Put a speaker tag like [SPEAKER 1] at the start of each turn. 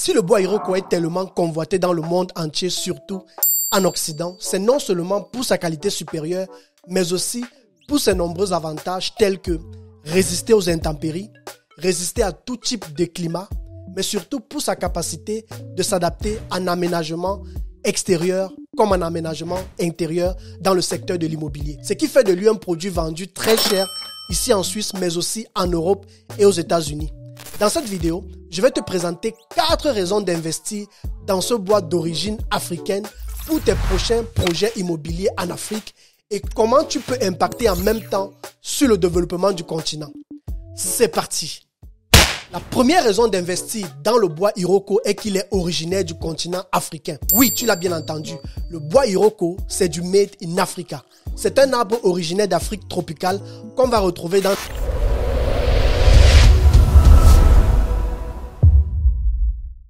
[SPEAKER 1] Si le bois Iroko est tellement convoité dans le monde entier, surtout en Occident, c'est non seulement pour sa qualité supérieure, mais aussi pour ses nombreux avantages tels que résister aux intempéries, résister à tout type de climat, mais surtout pour sa capacité de s'adapter en aménagement extérieur comme en aménagement intérieur dans le secteur de l'immobilier. Ce qui fait de lui un produit vendu très cher ici en Suisse, mais aussi en Europe et aux États-Unis. Dans cette vidéo, je vais te présenter 4 raisons d'investir dans ce bois d'origine africaine pour tes prochains projets immobiliers en Afrique et comment tu peux impacter en même temps sur le développement du continent. C'est parti! La première raison d'investir dans le bois Iroko est qu'il est originaire du continent africain. Oui, tu l'as bien entendu. Le bois Iroko, c'est du Made in Africa. C'est un arbre originaire d'Afrique tropicale qu'on va retrouver dans